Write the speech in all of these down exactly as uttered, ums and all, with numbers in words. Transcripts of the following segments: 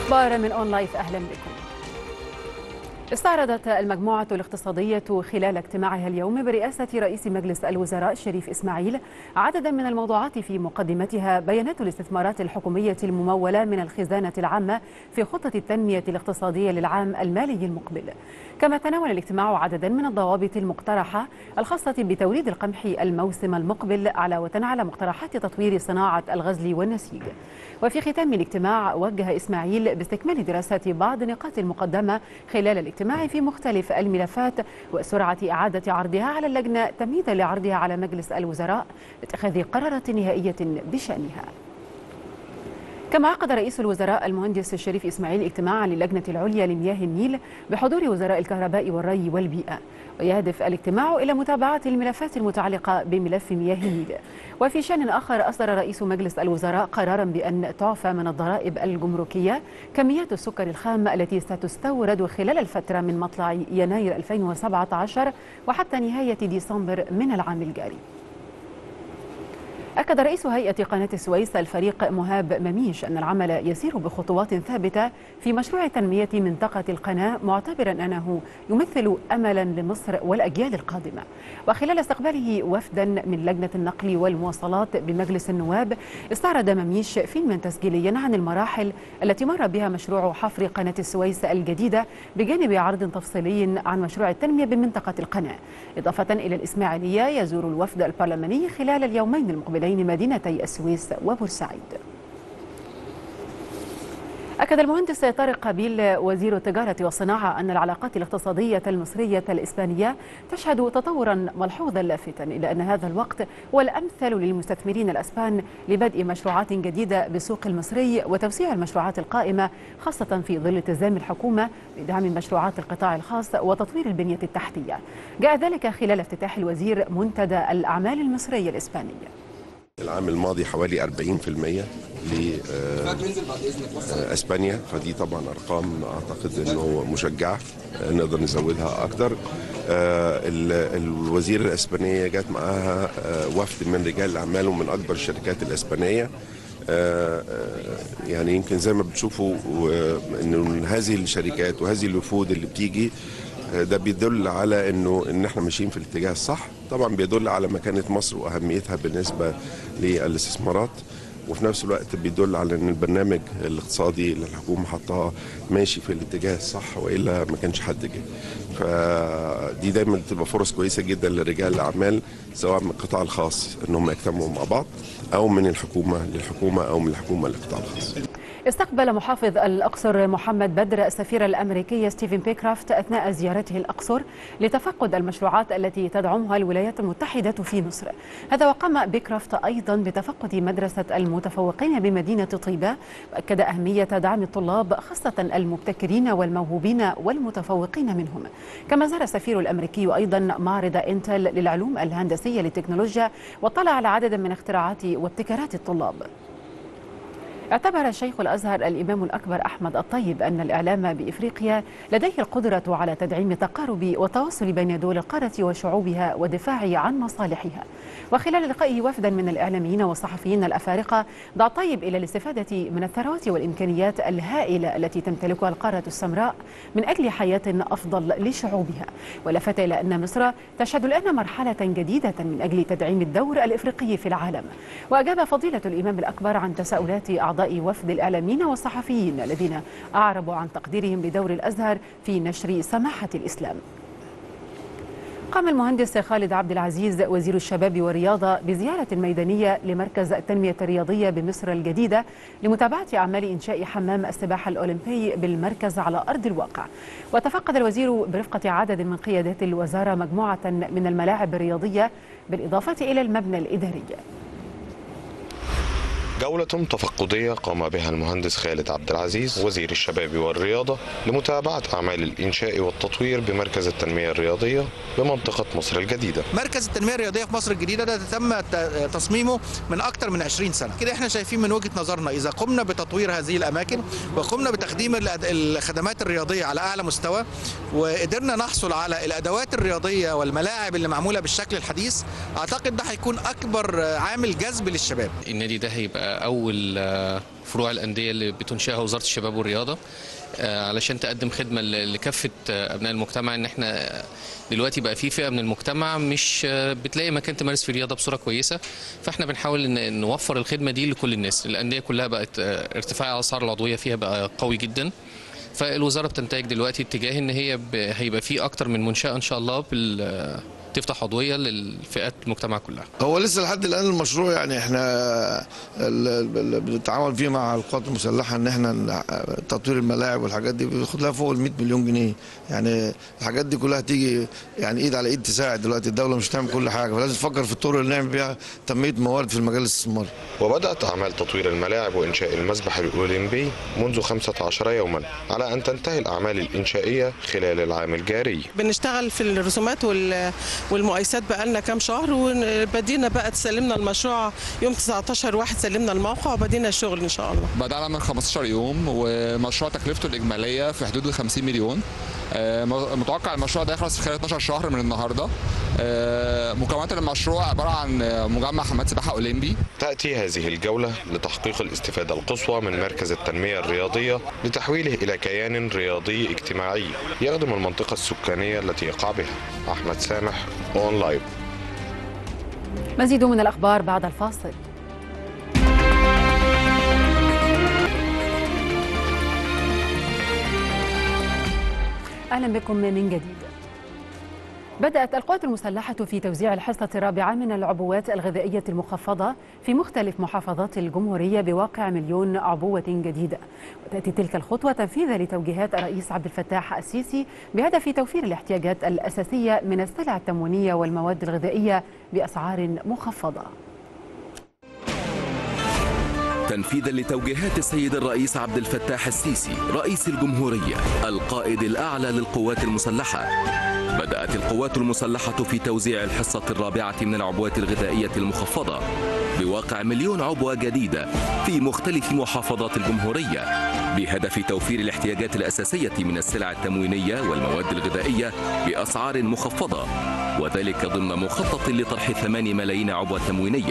أخبار من أون لايف، أهلا بكم. استعرضت المجموعة الاقتصادية خلال اجتماعها اليوم برئاسة رئيس مجلس الوزراء شريف إسماعيل عددا من الموضوعات، في مقدمتها بيانات الاستثمارات الحكومية الممولة من الخزانة العامة في خطة التنمية الاقتصادية للعام المالي المقبل. كما تناول الاجتماع عددا من الضوابط المقترحة الخاصة بتوريد القمح الموسم المقبل، علاوة على مقترحات تطوير صناعة الغزل والنسيج. وفي ختام الاجتماع وجه إسماعيل باستكمال دراسة بعض نقاط المقدمة خلال الاجتماع في مختلف الملفات وسرعة إعادة عرضها على اللجنة تمهيدا لعرضها على مجلس الوزراء لاتخاذ قرارات نهائية بشأنها. كما عقد رئيس الوزراء المهندس شريف إسماعيل اجتماعا للجنة العليا لمياه النيل بحضور وزراء الكهرباء والري والبيئة، ويهدف الاجتماع إلى متابعة الملفات المتعلقة بملف مياه النيل. وفي شأن آخر، أصدر رئيس مجلس الوزراء قرارا بأن تعفى من الضرائب الجمركية كميات السكر الخام التي ستستورد خلال الفترة من مطلع يناير ألفين وسبعة عشر وحتى نهاية ديسمبر من العام الجاري. أكد رئيس هيئة قناة السويس الفريق مهاب مميش أن العمل يسير بخطوات ثابتة في مشروع تنمية منطقة القناة، معتبرا أنه يمثل أملا لمصر والأجيال القادمة. وخلال استقباله وفدا من لجنة النقل والمواصلات بمجلس النواب، استعرض مميش فيلما تسجيليا عن المراحل التي مر بها مشروع حفر قناة السويس الجديدة، بجانب عرض تفصيلي عن مشروع التنمية بمنطقة القناة. إضافة إلى الإسماعيلية، يزور الوفد البرلماني خلال اليومين المقبلين مدينتي السويس وبورسعيد. أكد المهندس طارق قابيل وزير التجارة والصناعة أن العلاقات الاقتصادية المصرية الإسبانية تشهد تطورا ملحوظا لافتا، إلى أن هذا الوقت هو الأمثل للمستثمرين الأسبان لبدء مشروعات جديدة بالسوق المصري وتوسيع المشروعات القائمة، خاصة في ظل التزام الحكومة بدعم مشروعات القطاع الخاص وتطوير البنية التحتية. جاء ذلك خلال افتتاح الوزير منتدى الأعمال المصرية الإسبانية. العام الماضي حوالي أربعين بالمئة لأسبانيا، فدي طبعا أرقام أعتقد أنه مشجعة، نقدر نزودها أكتر. الوزير الإسبانية جات معاها وفد من رجال الأعمال ومن أكبر الشركات الإسبانية. يعني يمكن زي ما بتشوفوا أن هذه الشركات وهذه الوفود اللي بتيجي ده بيدل على انه ان احنا ماشيين في الاتجاه الصح. طبعا بيدل على مكانة مصر واهميتها بالنسبة للاستثمارات، وفي نفس الوقت بيدل على ان البرنامج الاقتصادي اللي الحكومة حطها ماشي في الاتجاه الصح، والا ما كانش حد جه. فدي دايما بتبقى فرص كويسة جدا لرجال الاعمال، سواء من القطاع الخاص انهم يجتمعوا مع بعض، او من الحكومة للحكومة، او من الحكومة للقطاع الخاص. استقبل محافظ الأقصر محمد بدر السفير الأمريكي ستيفن بيكرافت أثناء زيارته الأقصر لتفقد المشروعات التي تدعمها الولايات المتحدة في مصر. هذا وقام بيكرافت أيضا بتفقد مدرسة المتفوقين بمدينة طيبة، وأكد أهمية دعم الطلاب خاصة المبتكرين والموهوبين والمتفوقين منهم. كما زار السفير الأمريكي أيضا معرض إنتل للعلوم الهندسية للتكنولوجيا، واطلع على عدد من اختراعات وابتكارات الطلاب. اعتبر شيخ الأزهر الإمام الأكبر أحمد الطيب أن الإعلام بإفريقيا لديه القدرة على تدعيم التقارب والتواصل بين دول القارة وشعوبها والدفاع عن مصالحها. وخلال لقائه وفدا من الإعلاميين والصحفيين الأفارقة، دعا الطيب إلى الاستفادة من الثروات والإمكانيات الهائلة التي تمتلكها القارة السمراء من أجل حياة أفضل لشعوبها، ولفت إلى أن مصر تشهد الآن مرحلة جديدة من أجل تدعيم الدور الإفريقي في العالم. وأجاب فضيلة الإمام الأكبر عن تساؤلات أعضاء وفد الإعلاميين والصحفيين الذين أعربوا عن تقديرهم لدور الأزهر في نشر سماحة الإسلام. قام المهندس خالد عبد العزيز وزير الشباب والرياضة بزيارة ميدانية لمركز التنمية الرياضية بمصر الجديدة لمتابعة أعمال إنشاء حمام السباحة الأولمبي بالمركز على أرض الواقع. وتفقد الوزير برفقة عدد من قيادات الوزارة مجموعة من الملاعب الرياضية بالإضافة إلى المبنى الإداري. جولة تفقدية قام بها المهندس خالد عبد العزيز وزير الشباب والرياضة لمتابعة أعمال الإنشاء والتطوير بمركز التنمية الرياضية بمنطقة مصر الجديدة. مركز التنمية الرياضية في مصر الجديدة ده تم تصميمه من أكثر من عشرين سنة. كده احنا شايفين من وجهة نظرنا إذا قمنا بتطوير هذه الأماكن وقمنا بتقديم الخدمات الرياضية على أعلى مستوى، وقدرنا نحصل على الأدوات الرياضية والملاعب اللي معمولة بالشكل الحديث، أعتقد ده هيكون أكبر عامل جذب للشباب. النادي ده هيبقى اول فروع الانديه اللي بتنشئها وزاره الشباب والرياضه علشان تقدم خدمه لكافه ابناء المجتمع. ان احنا دلوقتي بقى في فئه من المجتمع مش بتلاقي مكان تمارس في الرياضه بصوره كويسه، فاحنا بنحاول ان نوفر الخدمه دي لكل الناس. الانديه كلها بقت ارتفاع اسعار العضويه فيها بقى قوي جدا، فالوزاره بتنتهج دلوقتي اتجاه ان هي هيبقى في اكتر من منشاه ان شاء الله بال تفتح عضويه للفئات المجتمع كلها. هو لسه لحد الان المشروع يعني احنا بنتعاون فيه مع القوات المسلحه ان احنا تطوير الملاعب والحاجات دي بياخد لها فوق ال مئة مليون جنيه، يعني الحاجات دي كلها تيجي يعني ايد على ايد تساعد. دلوقتي الدوله مش هتعمل كل حاجه، فلازم تفكر في الطرق اللي نعمل بيها تنميه موارد في المجال الاستثماري. وبدات اعمال تطوير الملاعب وانشاء المسبح الاولمبي منذ خمسة عشر يوما، على ان تنتهي الاعمال الانشائيه خلال العام الجاري. بنشتغل في الرسومات والمقايسات بقى لنا كام شهر، وبدينا بقى تسلمنا المشروع يوم تسعتاشر واحد سلمنا الموقع وبدينا الشغل ان شاء الله. بدأنا من خمستاشر يوم، ومشروع تكلفته الإجمالية في حدود ال خمسين مليون. متوقع المشروع ده يخلص في خلال اتناشر شهر من النهارده. مكونات المشروع عبارة عن مجمع حمامات سباحة أولمبي. تأتي هذه الجولة لتحقيق الاستفادة القصوى من مركز التنمية الرياضية لتحويله إلى كيان رياضي اجتماعي يخدم المنطقة السكانية التي يقع بها. أحمد سامح، أون لايف. مزيد من الأخبار بعد الفاصل. أهلا بكم من جديد. بدأت القوات المسلحة في توزيع الحصة الرابعة من العبوات الغذائية المخفضة في مختلف محافظات الجمهورية بواقع مليون عبوة جديدة، وتأتي تلك الخطوة تنفيذا لتوجيهات الرئيس عبد الفتاح السيسي بهدف توفير الاحتياجات الأساسية من السلع التموينية والمواد الغذائية بأسعار مخفضة. تنفيذا لتوجيهات السيد الرئيس عبد الفتاح السيسي رئيس الجمهورية القائد الأعلى للقوات المسلحة، بدأت القوات المسلحة في توزيع الحصة الرابعة من العبوات الغذائية المخفضة بواقع مليون عبوة جديدة في مختلف محافظات الجمهورية بهدف توفير الاحتياجات الأساسية من السلع التموينية والمواد الغذائية بأسعار مخفضة، وذلك ضمن مخطط لطرح ثمانية ملايين عبوة تموينية.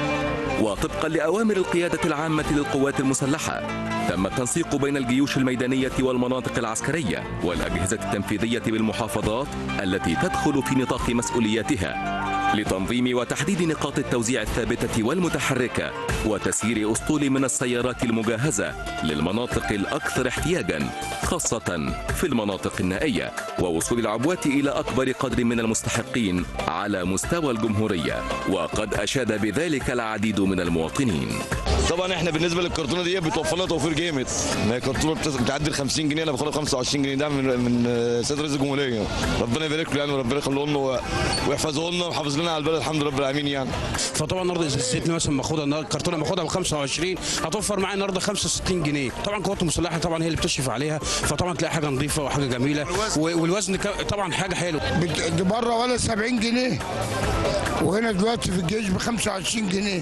وطبقا لأوامر القيادة العامة للقوات المسلحة تم التنسيق بين الجيوش الميدانية والمناطق العسكرية والأجهزة التنفيذية بالمحافظات التي تدخل في نطاق مسؤولياتها لتنظيم وتحديد نقاط التوزيع الثابتة والمتحركة وتسيير أسطول من السيارات المجهزة للمناطق الأكثر احتياجاً خاصة في المناطق النائية، ووصول العبوات إلى أكبر قدر من المستحقين على مستوى الجمهورية، وقد أشاد بذلك العديد من المواطنين. طبعا احنا بالنسبه للكرتونه دي بتوفر لنا توفير جامد، ما هي كرتونه بتعدي ال خمسين جنيه، انا باخدها خمسة وعشرين جنيه، ده من من سيد رئيس الجمهوريه، ربنا يبارك له يعني وربنا يخليه لنا ويحفظه لنا ويحافظ لنا على البلد الحمد لله رب العالمين يعني. فطبعا النهارده اذا الزيت مثلا باخدها النهارده الكرتونه باخدها ب خمسة وعشرين هتوفر معايا النهارده خمسة وستين جنيه، طبعا القوات المسلحه طبعا هي اللي بتشرف عليها، فطبعا تلاقي حاجه نظيفه وحاجه جميله والوزن طبعا حاجه حلوه. دي بره ولا سبعين جنيه وهنا دلوقتي في الجيش ب خمسة وعشرين جنيه،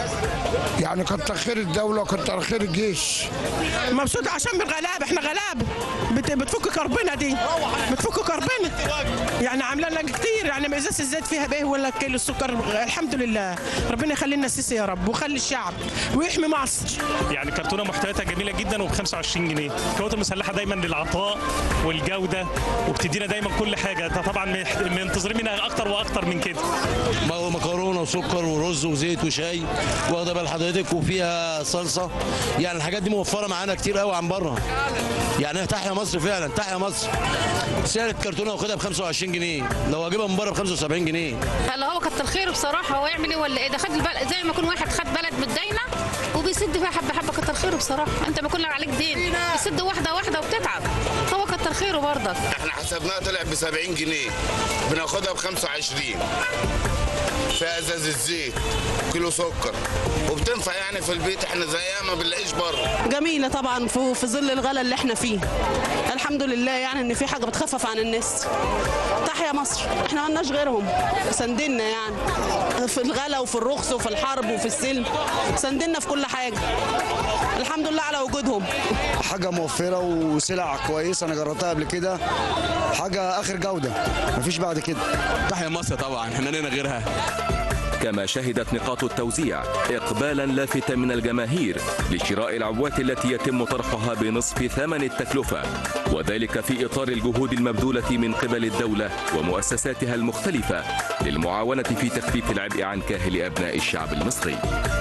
يعني كتر خير الدوله وكتر خير الجيش. مبسوط عشان من غلابه، احنا غلابه بتفك كربنا دي بتفك كربنا يعني عامله لنا كتير، يعني ما ازازه الزيت فيها بايه ولا كيلو السكر، الحمد لله ربنا يخلي لنا السيسي يا رب ويخلي الشعب ويحمي مصر. يعني كرتونه محتوياتها جميله جدا وب خمسة وعشرين جنيه. القوات المسلحه دايما للعطاء والجوده وبتدينا دايما كل حاجه، طبعا منتظرين منها اكتر واكتر من كده. مكرونه وسكر ورز وزيت وشاي واخده بال حضرتك وفيها صلصه، يعني الحاجات دي موفره معانا كتير قوي عن بره، يعني تحيا مصر فعلا تحيا مصر. سعر الكرتونه واخدها ب خمسة وعشرين جنيه، لو اجيبها من بره ب خمسة وسبعين جنيه. هلا هو كتر خيره بصراحه، هو يعمل ايه ولا ايه؟ ده خد البلد زي ما يكون واحد خد بلد متداينه وبيسد فيها حبه حبه، كتر خيره بصراحه. انت ما كل عليك دين بيسد واحده واحده وبتتعب، هو كتر خيره برضك. احنا حسبناها طلع ب سبعين جنيه بناخدها ب خمسة وعشرين، فيها ازاز الزيت كيلو سكر وبتنفع يعني في البيت، احنا زيها ما بنلاقيش بره. جميله طبعا في ظل الغلا اللي احنا فيه، الحمد لله يعني ان في حاجه بتخفف عن الناس. تحيا مصر، احنا ما لناش غيرهم سندنا يعني في الغلا وفي الرخص وفي الحرب وفي السلم، سندنا في كل حاجه، الحمد لله على وجودهم. حاجه موفره وسلع كويسه، انا جربتها قبل كده، حاجه اخر جوده مفيش بعد كده. تحيا مصر طبعا، احنا لنا غيرها. كما شهدت نقاط التوزيع إقبالا لافتا من الجماهير لشراء العبوات التي يتم طرحها بنصف ثمن التكلفة، وذلك في إطار الجهود المبذولة من قبل الدولة ومؤسساتها المختلفة للمعاونة في تخفيف العبء عن كاهل أبناء الشعب المصري.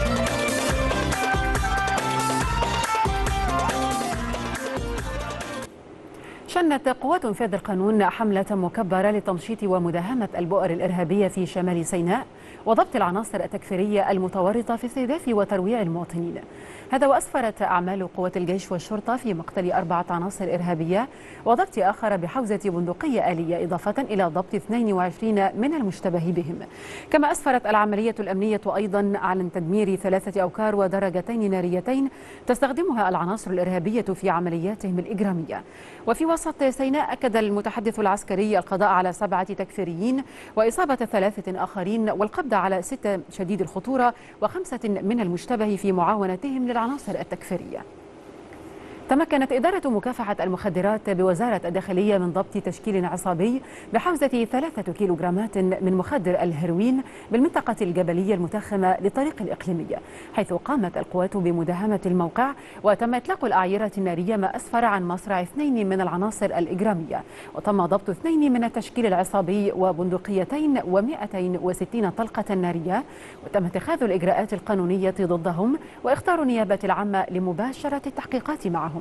شنت قوات إنفاذ القانون حملة مكبرة لتمشيط ومداهمة البؤر الإرهابية في شمال سيناء وضبط العناصر التكفيرية المتورطة في استهداف وترويع المواطنين. هذا وأسفرت أعمال قوات الجيش والشرطة في مقتل أربعة عناصر إرهابية وضبط آخر بحوزة بندقية آلية، إضافة إلى ضبط اثنين وعشرين من المشتبه بهم. كما أسفرت العملية الأمنية أيضا عن تدمير ثلاثة أوكار ودرجتين ناريتين تستخدمها العناصر الإرهابية في عملياتهم الإجرامية. وفي وسط سيناء أكد المتحدث العسكري القضاء على سبعة تكفيريين وإصابة ثلاثة آخرين والقبض على ستة شديد الخطورة وخمسة من المشتبه في معاونتهم للعناصر التكفيرية. تمكنت إدارة مكافحة المخدرات بوزارة الداخلية من ضبط تشكيل عصابي بحوزة ثلاثة كيلوغرامات من مخدر الهيروين بالمنطقة الجبلية المتخمة للطريق الإقليمية، حيث قامت القوات بمداهمة الموقع وتم إطلاق الأعيرة النارية ما أسفر عن مصرع اثنين من العناصر الإجرامية، وتم ضبط اثنين من التشكيل العصابي وبندقيتين ومئتين وستين طلقة نارية، وتم اتخاذ الإجراءات القانونية ضدهم واختار النيابة العامة لمباشرة التحقيقات معهم.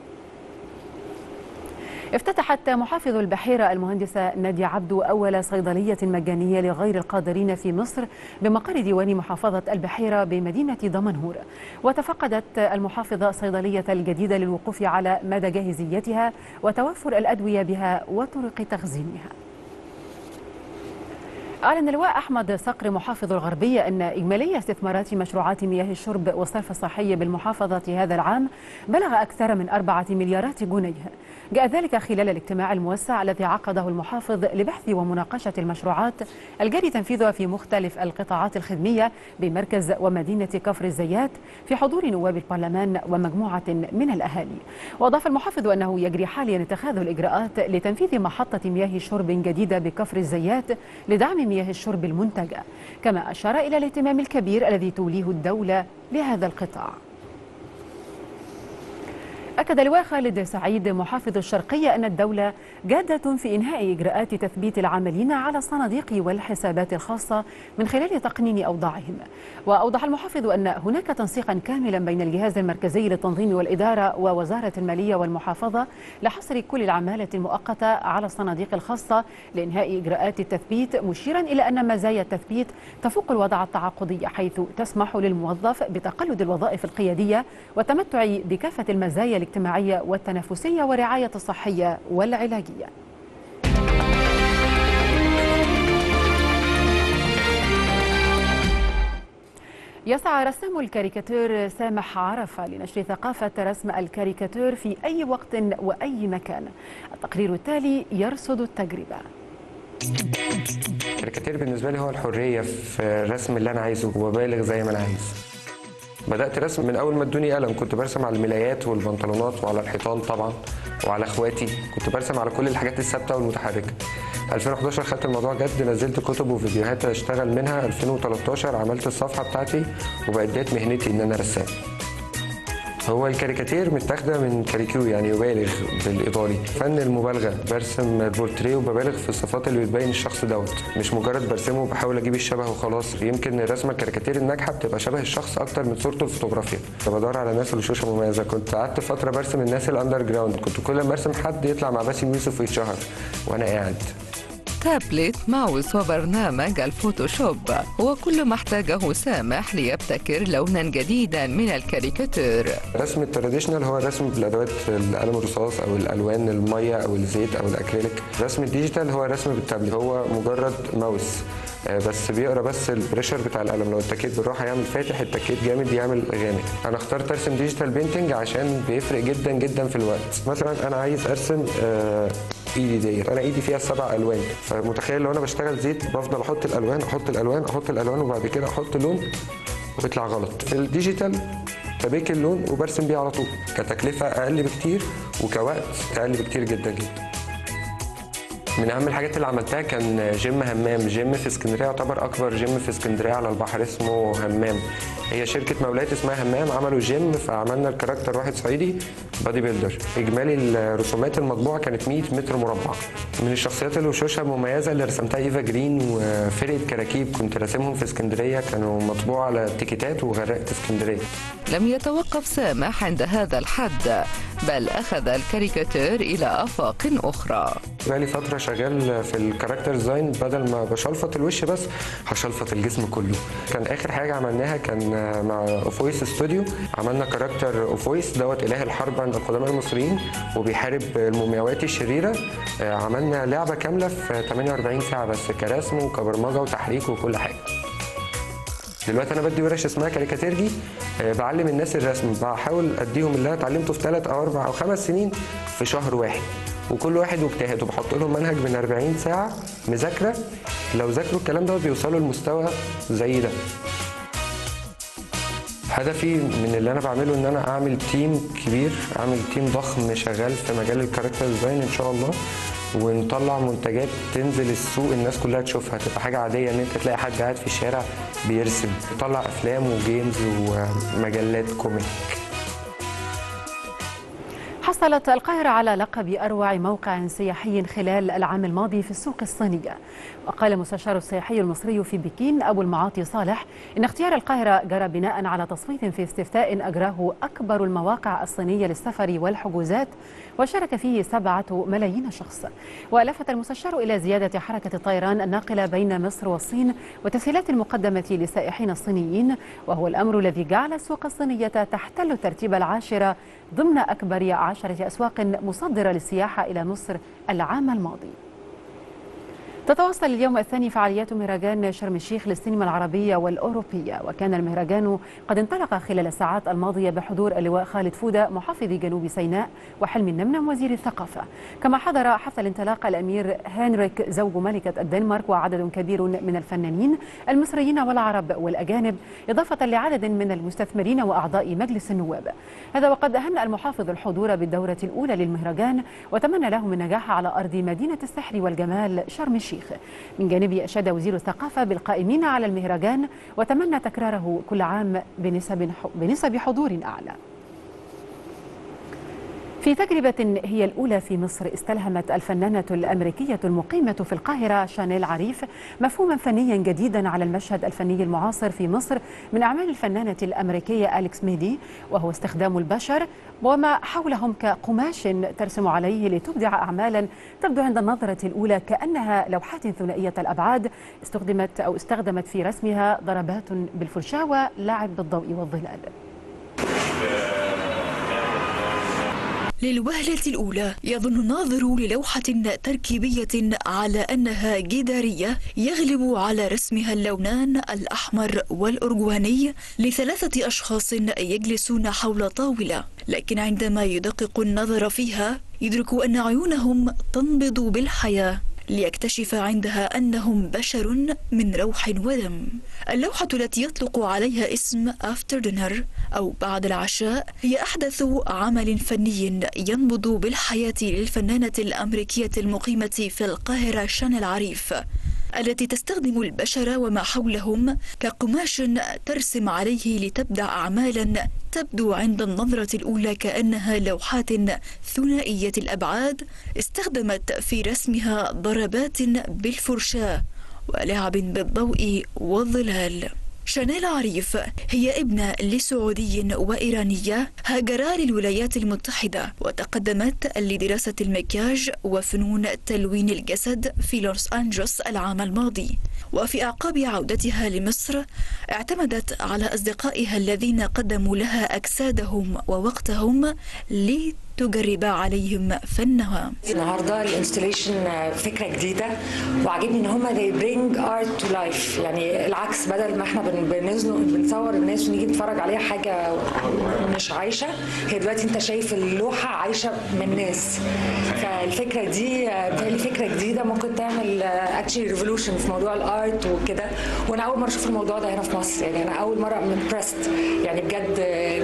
افتتحت محافظ البحيرة المهندسة نادية عبدو أول صيدلية مجانية لغير القادرين في مصر بمقر ديوان محافظة البحيرة بمدينة دمنهور. وتفقدت المحافظة الصيدلية الجديدة للوقوف على مدى جاهزيتها وتوفر الأدوية بها وطرق تخزينها. أعلن اللواء أحمد صقر محافظ الغربية أن إجمالي استثمارات مشروعات مياه الشرب والصرف الصحي بالمحافظة هذا العام بلغ أكثر من أربعة مليارات جنيه. جاء ذلك خلال الاجتماع الموسع الذي عقده المحافظ لبحث ومناقشة المشروعات الجاري تنفيذها في مختلف القطاعات الخدمية بمركز ومدينة كفر الزيات في حضور نواب البرلمان ومجموعة من الأهالي. وأضاف المحافظ أنه يجري حاليا اتخاذ الإجراءات لتنفيذ محطة مياه شرب جديدة بكفر الزيات لدعم مياه الشرب المنتجة، كما أشار إلى الاهتمام الكبير الذي توليه الدولة لهذا القطاع. أكد اللواء خالد سعيد محافظ الشرقية أن الدولة جادة في إنهاء إجراءات تثبيت العاملين على الصناديق والحسابات الخاصة من خلال تقنين أوضاعهم. وأوضح المحافظ أن هناك تنسيقا كاملا بين الجهاز المركزي للتنظيم والإدارة ووزارة المالية والمحافظة لحصر كل العمالة المؤقتة على الصناديق الخاصة لإنهاء إجراءات التثبيت، مشيرا إلى أن مزايا التثبيت تفوق الوضع التعاقدي، حيث تسمح للموظف بتقلد الوظائف القيادية والتمتع بكافة المزايا الاجتماعية والتنافسية والرعاية الصحية والعلاجية. يسعى رسام الكاريكاتير سامح عرفة لنشر ثقافة رسم الكاريكاتير في أي وقت وأي مكان. التقرير التالي يرصد التجربة. الكاريكاتير بالنسبة لي هو الحرية في الرسم اللي أنا عايزه وببالغ زي ما أنا عايز. بدأت رسم من أول ما ادوني قلم، كنت برسم على الملايات والبنطلونات وعلى الحيطان طبعا وعلى اخواتي، كنت برسم على كل الحاجات الثابته والمتحركه. ألفين وحداشر خدت الموضوع جد، نزلت كتب وفيديوهات اشتغل منها. ألفين وتلتاشر عملت الصفحه بتاعتي وبقت ديت مهنتي ان انا رسام. هو الكاريكاتير متاخده من كاريكيو، يعني يبالغ بالايطالي، فن المبالغه. برسم البورتريه وببالغ في الصفات اللي بتبين الشخص دوت، مش مجرد برسمه وبحاول اجيب الشبه وخلاص. يمكن الرسمه الكاريكاتير الناجحه بتبقى شبه الشخص اكتر من صورته الفوتوغرافيا. بدور على ناس وشوشه مميزه. كنت قعدت فتره برسم الناس الاندر جراوند، كنت كل ما ارسم حد يطلع مع باسم يوسف ويتشهر وانا قاعد. تابلت، ماوس وبرنامج الفوتوشوب هو كل ما احتاجه سامح ليبتكر لونا جديدا من الكاريكاتير. الرسم التراديشنال هو الرسم بالادوات القلم الرصاص او الالوان الميه او الزيت او الاكريليك. الرسم الديجيتال هو الرسم بالتابلت، هو مجرد ماوس بس بيقرا بس البريشر بتاع القلم، لو اتكيت بالراحه يعمل فاتح، اتكيت جامد يعمل غامق. انا اخترت ارسم ديجيتال بينتنج عشان بيفرق جدا جدا في الوقت. مثلا انا عايز ارسم آه ايدي ديت، انا ايدي فيها سبع الوان، فمتخيل لو انا بشتغل زيت بفضل احط الالوان احط الالوان احط الالوان وبعد كده احط لون وبيطلع غلط. في الديجيتال ببيك اللون وبرسم بيه على طول، كتكلفه اقل بكتير وكوقت اقل بكتير جدا جدا. من اهم الحاجات اللي عملتها كان جيم همام. جيم في اسكندريه يعتبر اكبر جيم في اسكندريه على البحر، اسمه همام. هي شركه مولات اسمها همام، عملوا جيم فعملنا الكاركتر واحد صعيدي بادي بيلدر. اجمالي الرسومات المطبوعه كانت مية متر مربع. من الشخصيات اللي وشوشها مميزه اللي رسمتها ايفا جرين وفرقه كراكيب كنت راسمهم في اسكندريه، كانوا مطبوع على تيكيتات وغرقت اسكندريه. لم يتوقف سامح عند هذا الحد، بل أخذ الكاريكاتير إلى آفاق أخرى. بقالي فترة شغال في الكاركتر ديزاين، بدل ما بشلفط الوش بس هشلفط الجسم كله. كان آخر حاجة عملناها كان مع أوفويس ستوديو، عملنا كاركتر أوفويس دوت إله الحرب عند القدماء المصريين وبيحارب المومياوات الشريرة. عملنا لعبة كاملة في ثمانية وأربعين ساعة بس، كرسم وكبرمجة وتحريك وكل حاجة. دلوقتي انا بدي ورش اسمها كاريكاتيرجي، بعلم الناس الرسم، بحاول اديهم اللي انا اتعلمته في ثلاث او اربع او خمس سنين في شهر واحد، وكل واحد واجتهاد، وبحط لهم منهج من أربعين ساعه مذاكره. لو ذاكروا الكلام ده بيوصلوا لمستوى زي ده. هدفي من اللي انا بعمله ان انا اعمل تيم كبير، اعمل تيم ضخم شغال في مجال الكاركتر ديزاين ان شاء الله، ونطلع منتجات تنزل السوق الناس كلها تشوفها، تبقى حاجه عاديه ان انت تلاقي حد قاعد في الشارع بيرسم. نطلع افلام وجيمز ومجلات كوميك. حصلت القاهرة على لقب أروع موقع سياحي خلال العام الماضي في السوق الصينية. وقال المستشار السياحي المصري في بكين أبو المعاطي صالح إن اختيار القاهرة جرى بناء على تصويت في استفتاء أجراه أكبر المواقع الصينية للسفر والحجوزات، وشارك فيه سبعة ملايين شخص. ولفت المستشار إلى زيادة حركة الطيران الناقلة بين مصر والصين والتسهيلات المقدمة للسائحين الصينيين، وهو الأمر الذي جعل السوق الصينية تحتل الترتيب العاشرة ضمن أكبر عشرة أسواق مصدرة للسياحة إلى مصر العام الماضي. تتواصل اليوم الثاني فعاليات مهرجان شرم الشيخ للسينما العربية والأوروبية، وكان المهرجان قد انطلق خلال الساعات الماضية بحضور اللواء خالد فودة محافظ جنوب سيناء وحلمي النمنم وزير الثقافة. كما حضر حفل الانطلاق الأمير هنريك زوج ملكة الدنمارك وعدد كبير من الفنانين المصريين والعرب والأجانب، إضافة لعدد من المستثمرين وأعضاء مجلس النواب. هذا وقد أهنأ المحافظ الحضور بالدورة الأولى للمهرجان وتمنى لهم النجاح على أرض مدينة السحر والجمال شرم الشيخ. من جانبه أشاد وزير الثقافة بالقائمين على المهرجان وتمنى تكراره كل عام بنسب بنسب حضور أعلى. في تجربة هي الأولى في مصر، استلهمت الفنانة الأمريكية المقيمة في القاهرة شانيل عريف مفهوما فنيا جديدا على المشهد الفني المعاصر في مصر من أعمال الفنانة الأمريكية أليكس ميدي، وهو استخدام البشر وما حولهم كقماش ترسم عليه لتبدع أعمالا تبدو عند النظرة الأولى كأنها لوحات ثنائية الأبعاد استخدمت أو استخدمت في رسمها ضربات بالفرشاة ولعب بالضوء والظلال. للوهلة الأولى يظن الناظر للوحة تركيبية على أنها جدارية يغلب على رسمها اللونان الأحمر والأرجواني لثلاثة أشخاص يجلسون حول طاولة، لكن عندما يدقق النظر فيها يدرك أن عيونهم تنبض بالحياة ليكتشف عندها أنهم بشر من روح ودم. اللوحة التي يطلق عليها اسم After Dinner أو بعد العشاء هي أحدث عمل فني ينبض بالحياة للفنانة الأمريكية المقيمة في القاهرة شانيل عريف، التي تستخدم البشر وما حولهم كقماش ترسم عليه لتبدع أعمالا تبدو عند النظرة الأولى كأنها لوحات ثنائية الأبعاد استخدمت في رسمها ضربات بالفرشاة ولعب بالضوء والظلال. شانيل عريف هي ابنة لسعودي وإيرانية هاجرا للولايات المتحدة وتقدمت لدراسة المكياج وفنون تلوين الجسد في لوس أنجلوس العام الماضي، وفي أعقاب عودتها لمصر اعتمدت على أصدقائها الذين قدموا لها أجسادهم ووقتهم لتجرب عليهم فنها. النهارده الانستليشن فكره جديده وعجبني ان هم they bring art to life، يعني العكس، بدل ما احنا بنصور الناس ونيجي نتفرج عليها حاجه مش عايشه، هي دلوقتي انت شايف اللوحه عايشه من ناس. فالفكره دي بتهيألي فكره جديده ممكن تعمل اكشلي ريفولوشن في موضوع الارت وكده، وانا اول مره اشوف الموضوع ده هنا في مصر، يعني انا اول مره امبرست، يعني بجد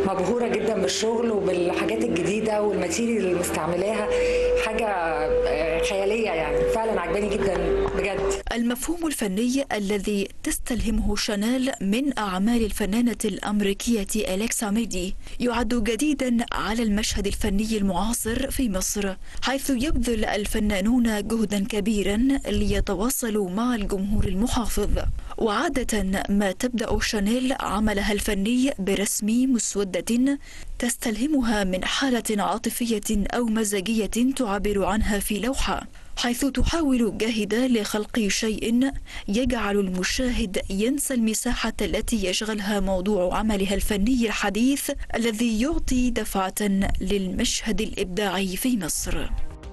مبهوره جدا بالشغل وبالحاجات الجديده والماتيريال اللي مستعملاها، حاجه خياليه يعني، فعلا عجباني جدا بجد. المفهوم الفني الذي تستلهمه شانيل من أعمال الفنانة الأمريكية أليكسا ميدي يعد جديدا على المشهد الفني المعاصر في مصر، حيث يبذل الفنانون جهدا كبيرا ليتواصلوا مع الجمهور المحافظ. وعادة ما تبدأ شانيل عملها الفني برسم مسودة تستلهمها من حالة عاطفية أو مزاجية تعبر عنها في لوحة، حيث تحاول جاهدة لخلق شيء يجعل المشاهد ينسى المساحة التي يشغلها موضوع عملها الفني الحديث الذي يعطي دفعة للمشهد الإبداعي في مصر.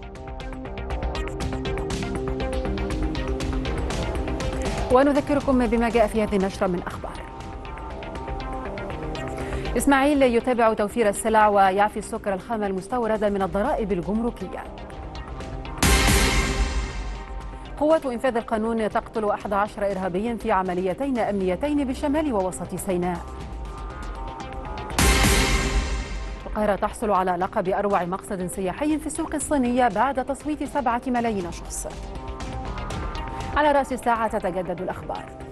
ونذكركم بما جاء في هذه النشرة من أخبار. إسماعيل يتابع توفير السلع ويعفي السكر الخام المستورد من الضرائب الجمركية. قوات إنفاذ القانون تقتل أحد عشر إرهابيا في عمليتين أمنيتين بشمال ووسط سيناء. القاهرة تحصل على لقب أروع مقصد سياحي في السوق الصينية بعد تصويت سبعة ملايين شخص. على رأس الساعة تتجدد الأخبار.